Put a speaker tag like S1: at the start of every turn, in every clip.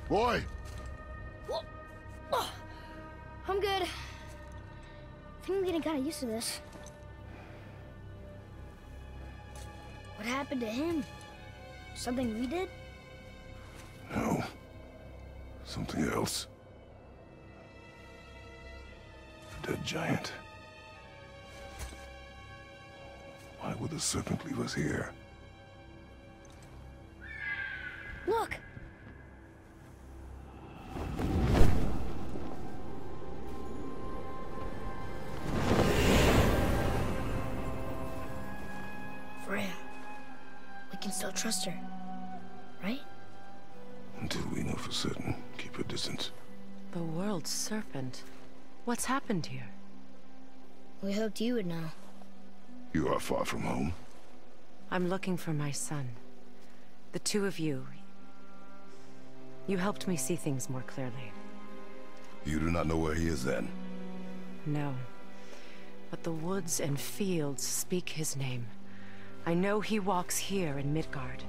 S1: Boy!
S2: I'm good. I think I'm getting kind of used to this. What happened to him? Something we did?
S1: No. Something else. A dead giant. Why would the serpent leave us here?
S2: Look! Freya. We can still trust her, right?
S1: Until we know for certain, keep her distance.
S3: The world's serpent. What's happened here?
S2: We hoped you would know.
S1: You are far from home.
S3: I'm looking for my son. The two of you. You helped me see things more clearly.
S1: You do not know where he is then?
S3: No. But the woods and fields speak his name. I know he walks here in Midgard.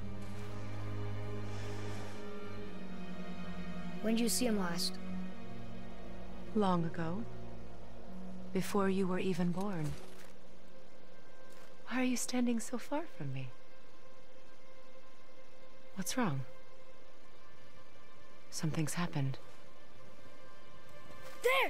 S2: When did you see him last?
S3: Long ago. Before you were even born. Why are you standing so far from me? What's wrong? Something's happened.
S2: There!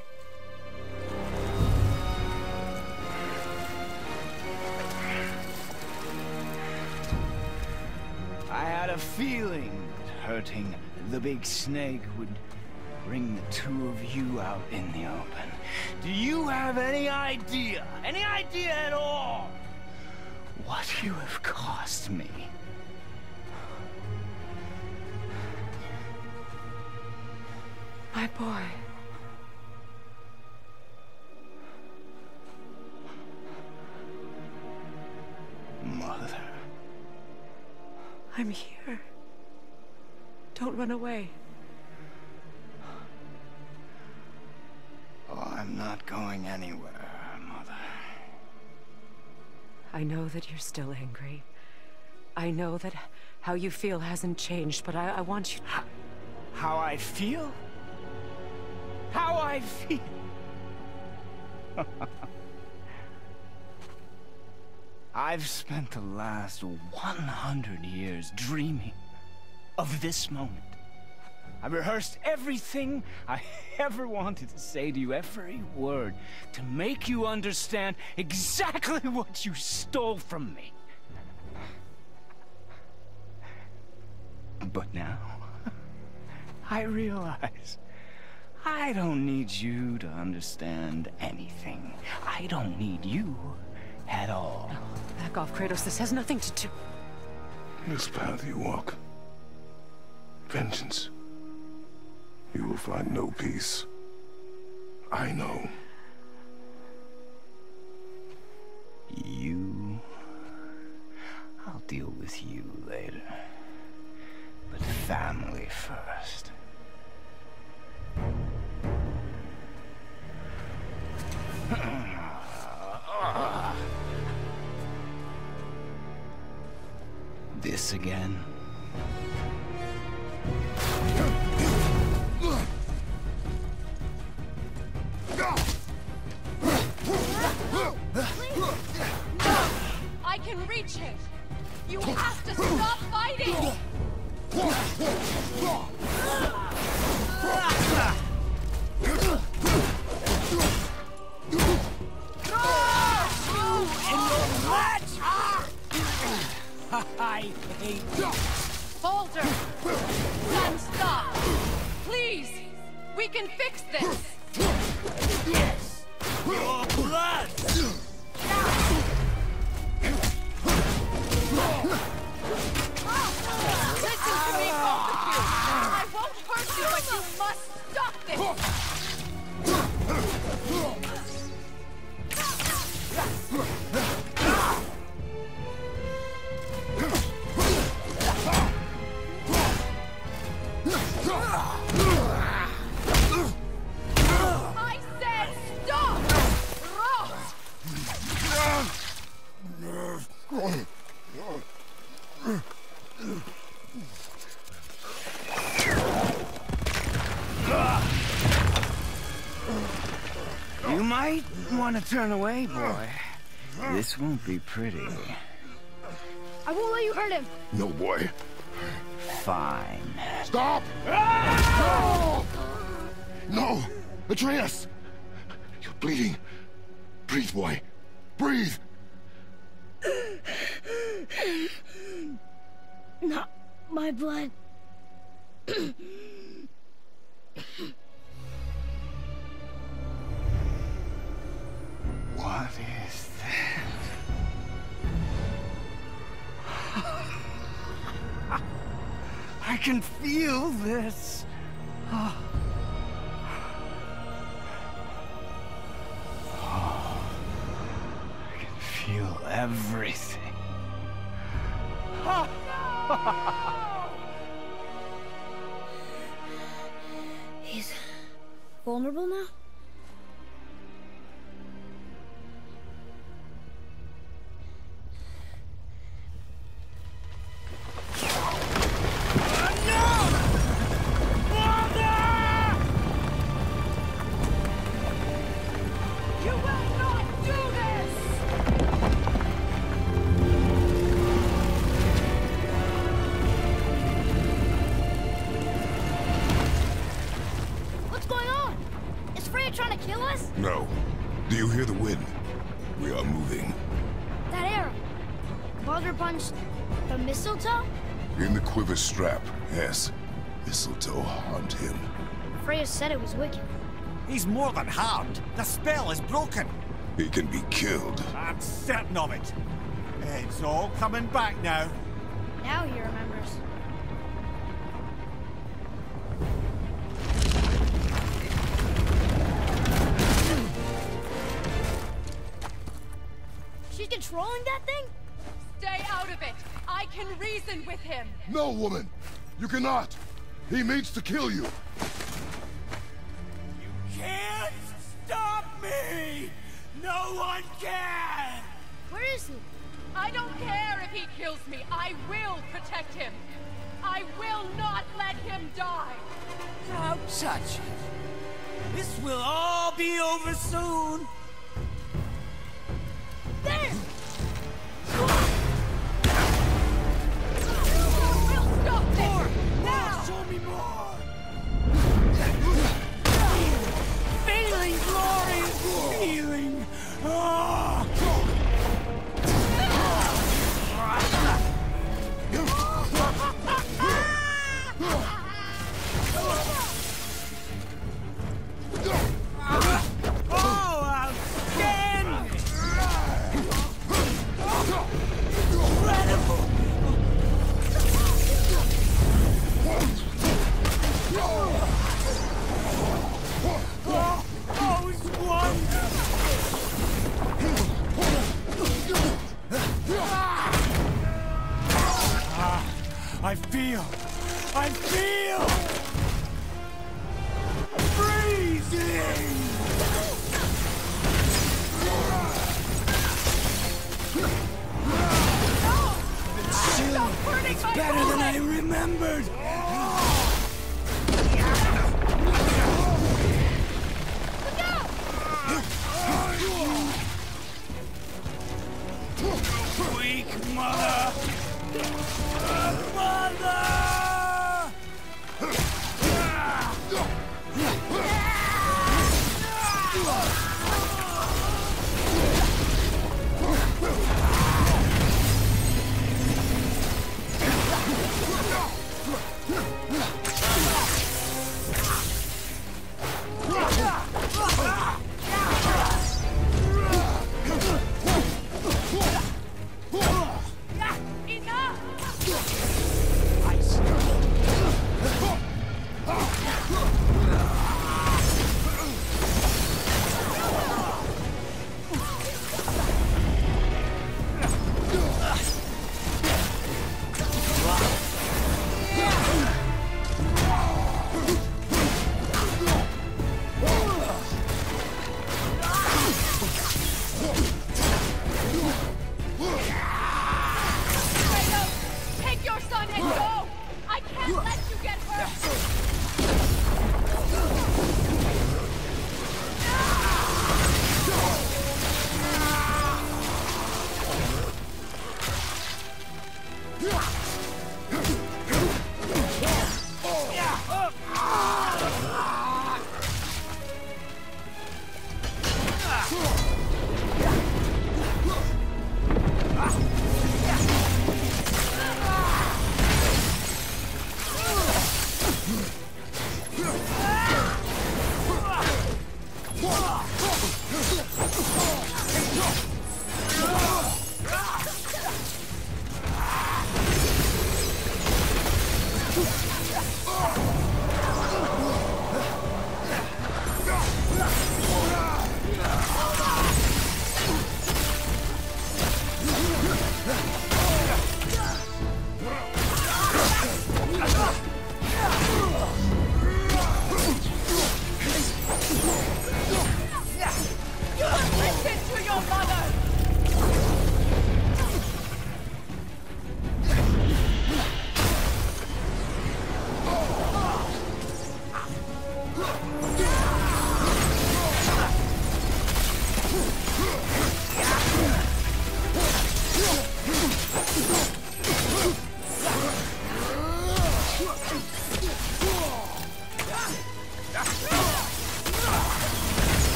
S4: I had a feeling that hurting the big snake would bring the two of you out in the open. Do you have any idea at all, what you have cost me?
S3: My boy.
S4: Mother.
S3: I'm here. Don't run away.
S4: Oh, I'm not going anywhere, Mother.
S3: I know that you're still angry. I know that how you feel hasn't changed, but I want you...
S4: How I feel? How I feel? I've spent the last 100 years dreaming of this moment. I've rehearsed everything I ever wanted to say to you, every word, to make you understand exactly what you stole from me. But now, I realize I don't need you to understand anything. I don't need you at all.
S3: No, back off, Kratos. This has nothing to do...
S1: This path you walk. Vengeance. You will find no peace. I know.
S4: You... I'll deal with you later. But family first. This again?
S5: I can reach him! You have to stop fighting!
S4: I hate you.
S5: Folder! Son, stop! Please! We can fix this!
S4: Yes! Your blood!
S5: Listen to me, Multitude! I won't hurt you, but you must stop this! I said stop! Ross!
S4: might want to turn away, boy. This won't be pretty.
S2: I won't let you hurt him.
S1: No, boy.
S4: Fine.
S1: Stop! No! Atreus! You're bleeding. Breathe, boy. Breathe!
S2: Not my blood.
S4: What is that? I can feel this. Oh. I can feel everything.
S2: He's vulnerable now? Trying to kill us?
S1: No. Do you hear the wind? We are moving.
S2: That arrow. Baldur punched the mistletoe?
S1: In the quiver strap, yes. Mistletoe harmed him.
S2: Freya said it was wicked.
S6: He's more than harmed. The spell is broken.
S1: He can be killed.
S6: I'm certain of it. It's all coming back now.
S2: Now he remembers. She's controlling that thing?
S5: Stay out of it. I can reason with him.
S1: No, woman! You cannot! He means to kill you!
S6: You can't stop me! No one can!
S2: Where is he?
S5: I don't care if he kills me. I will protect him. I will not let him die.
S6: Don't touch it. This will all be over soon.
S2: There!
S5: We'll stop this!
S6: Now! Show me more! Feeling glory! Feeling! Oh! Oh, outstanding!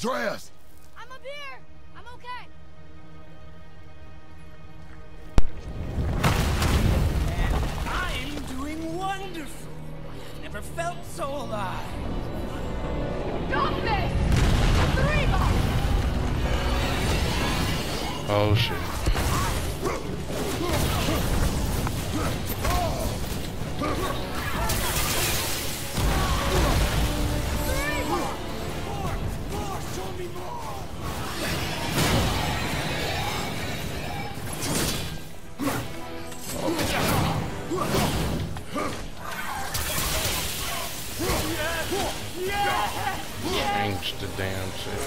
S1: Atreus!
S2: I'm up here. I'm okay.
S6: I'm doing wonderful. I've never felt so alive.
S5: Stop this! Reba!
S7: Oh shit.
S6: More, show me more!
S7: Change the damn shit.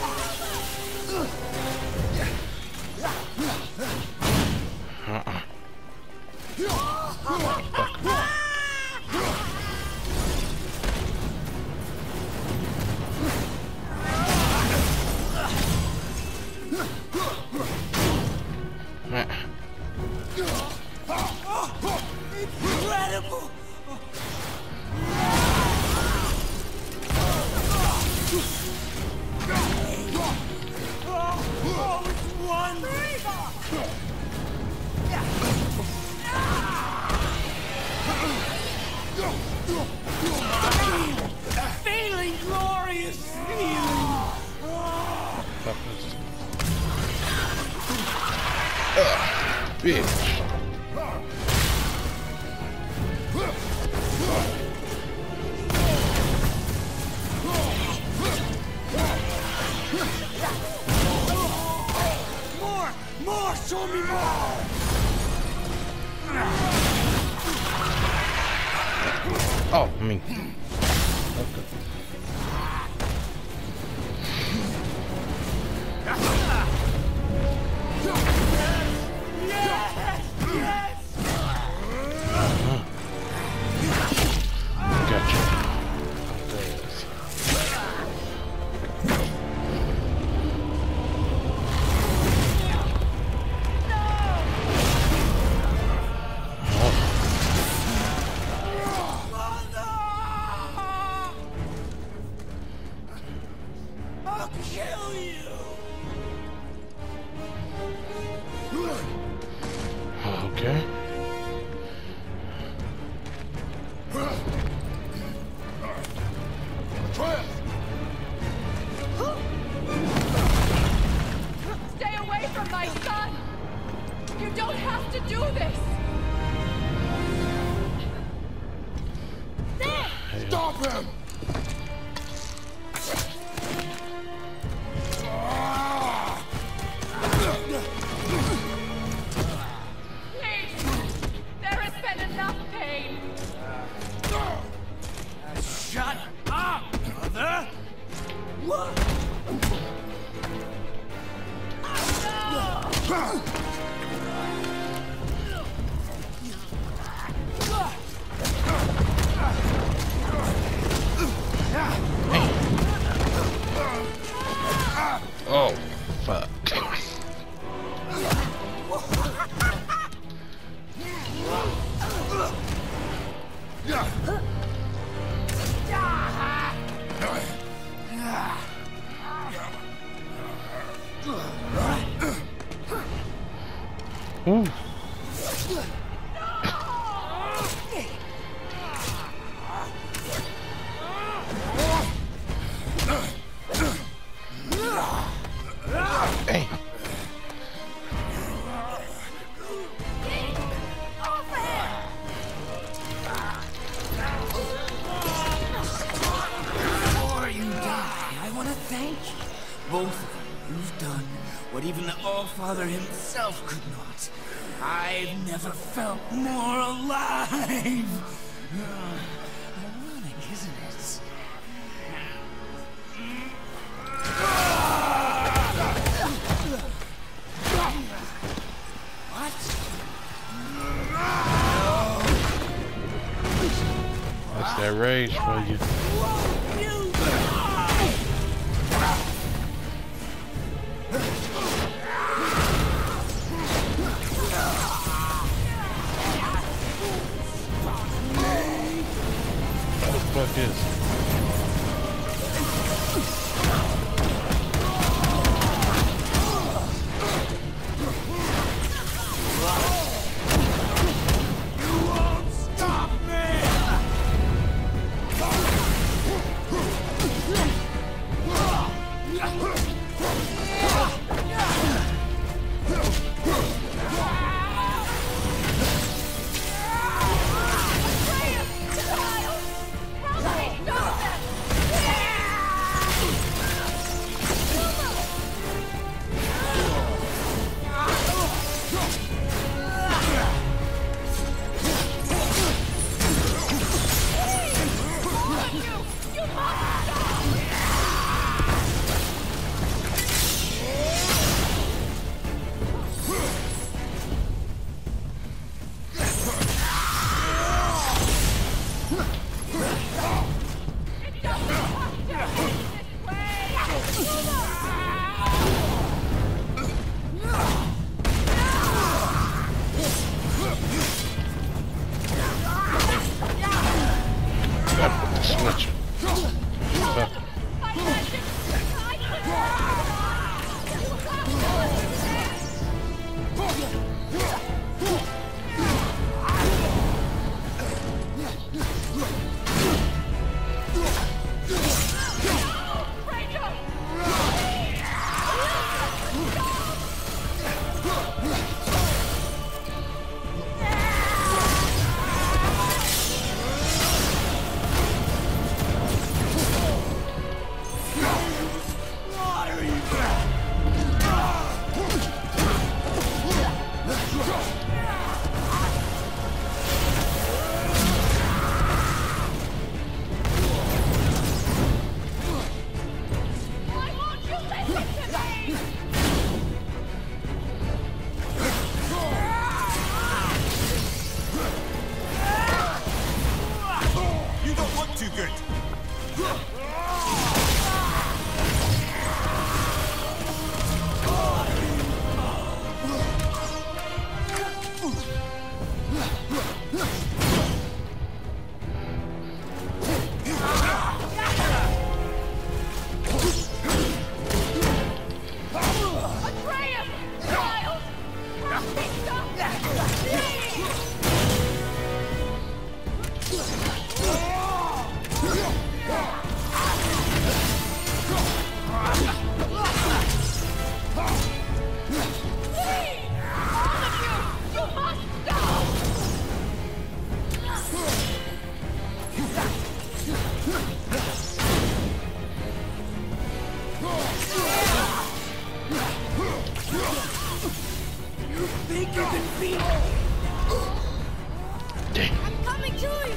S6: Incredible! Oh, it's wonderful! Feeling glorious feeling!
S7: Bitch.
S6: More! Show me more!
S7: Oh, me.
S6: I'll kill you!
S7: Okay.
S5: Stay away from my son! You don't have to do this!
S1: Stop him!
S5: Please! There has been enough pain!
S6: Shut up, mother! What?
S7: Oh, fuck. Ooh. Hey.
S6: Before you die, I want to thank you. Both of you. You've done what even the All-Father himself could not. I've never felt more alive. Ironic, isn't it? What?
S7: That's that rage for you.
S6: Won't you die?
S7: What the fuck is it? Damn.
S2: I'm coming to you!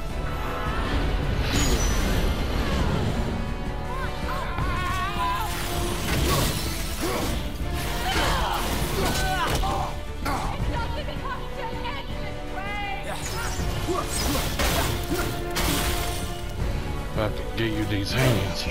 S7: About to give you these hands.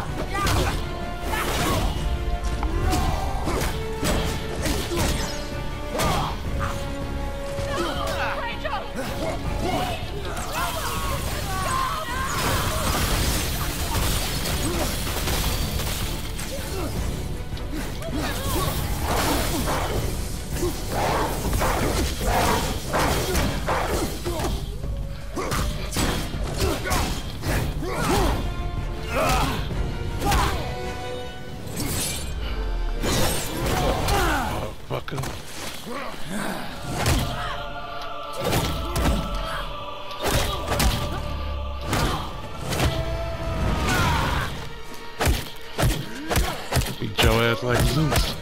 S7: Beat your ass like Zeus.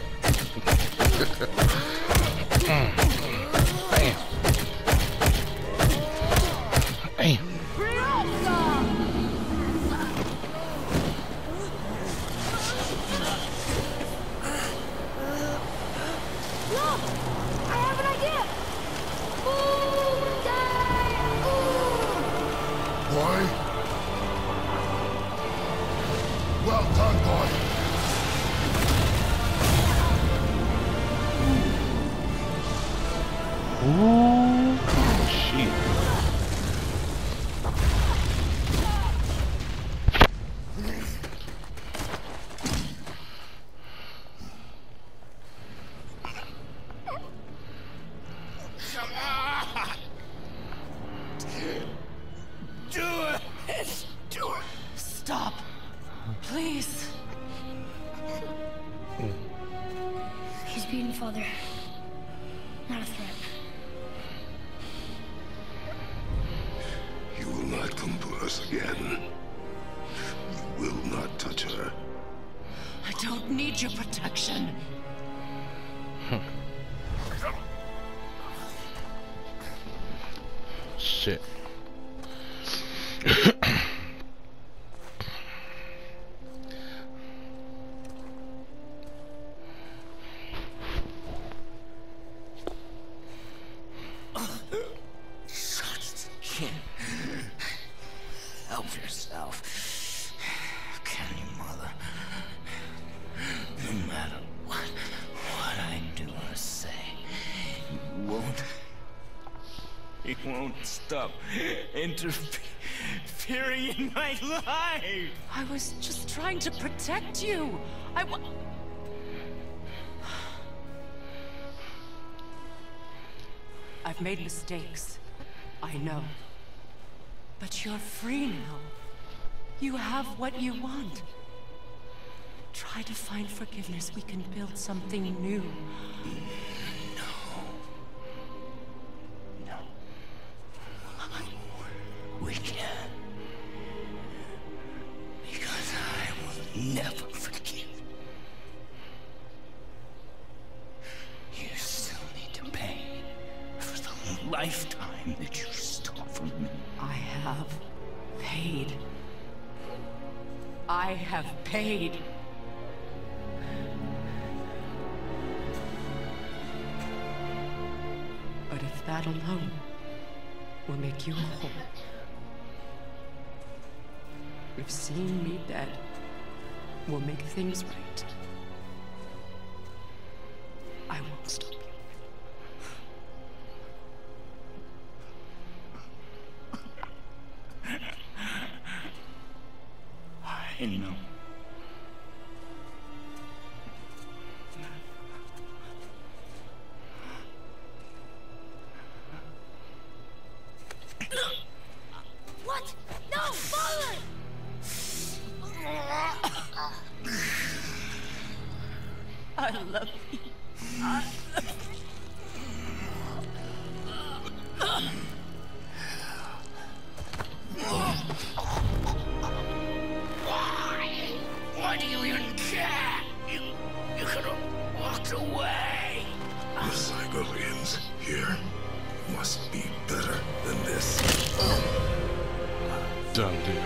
S7: Bam. Bam.
S2: Look! I have an idea!
S1: Boy? Well done, boy.
S7: Ooh, shit.
S6: Come on! Do it! Do it!
S3: Stop. Please.
S2: He's beaten, Father. Not a threat.
S1: You will not come for us again. You will not touch her.
S3: I don't need your protection.
S7: Shit.
S6: Help yourself. Can you, Mother? No matter what I do or say, you won't stop interfering in my life.
S3: I was just trying to protect you. I've made mistakes. I know. But you're free now. You have what you want. Try to find forgiveness. We can build something new.
S6: No. We can't. Because I will never forgive. You still need to pay for the lifetime that you stole from me.
S3: I have paid. I have paid. But if that alone will make you whole, if seeing me dead will make things right, I won't stop you.
S6: I know.
S2: What? No, Father!
S3: I love you.
S6: Why do you even care? You could have walked away.
S1: The Cygolians here must be better than
S7: Done deal.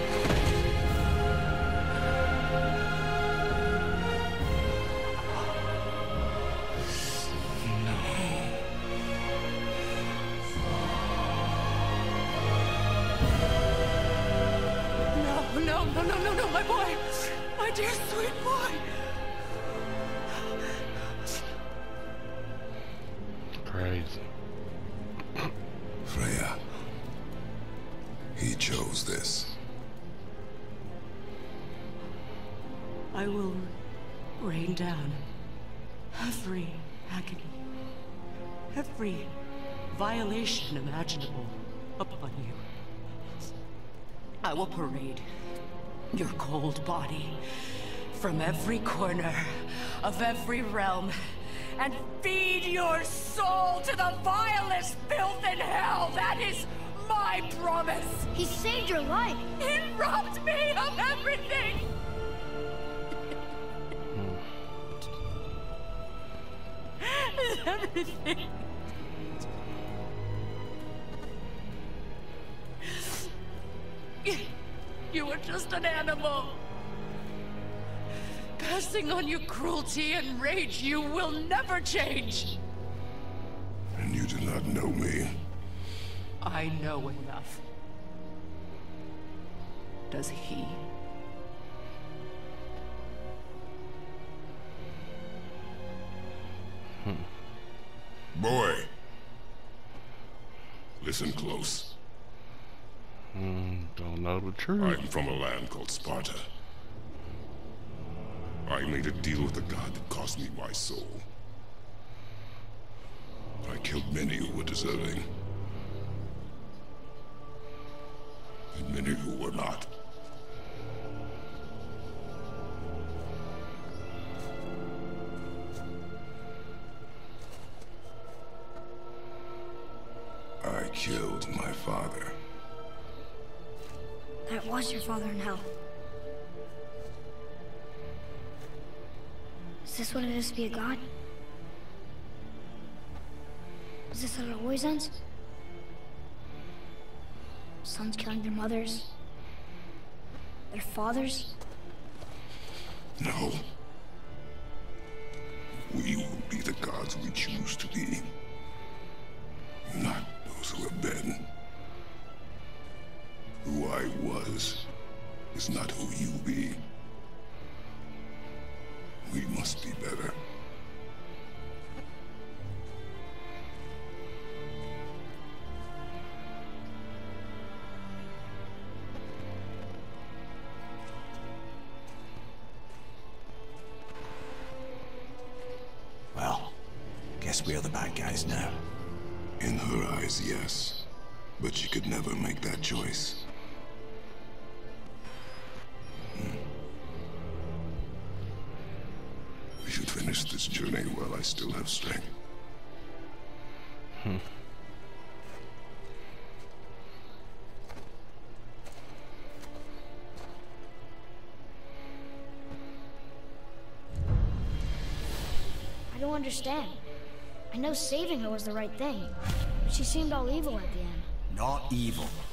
S3: No, my boy! My dear sweet boy!
S7: Crazy.
S1: Freya. He chose this.
S3: I will rain down every agony, every violation imaginable upon you. I will parade your cold body from every corner of every realm and feed your soul to the vilest filth in hell. That is my promise.
S2: He saved your life.
S3: He robbed me of everything. Everything. You were just an animal. Passing on your cruelty and rage, you will never change.
S1: And you do not know me.
S3: I know enough. Does he?
S1: Boy. Listen close.
S7: Don't know the truth.
S1: I'm from a land called Sparta. I made a deal with a god that cost me my soul. I killed many who were deserving. And many who were not. I killed my father.
S2: That was your father in hell. Is this what it is to be a god? Is this how it always ends? Sons killing their mothers? Their fathers?
S1: No. We will be the gods we choose to be. Not those who have been. Who I was is not who you be. We must be better.
S6: Well, guess we're the bad guys now.
S1: In her eyes, yes. But she could never make that choice. We should finish this journey while I still have strength.
S2: I don't understand. I know saving her was the right thing, but she seemed all evil at the end.
S6: Not evil.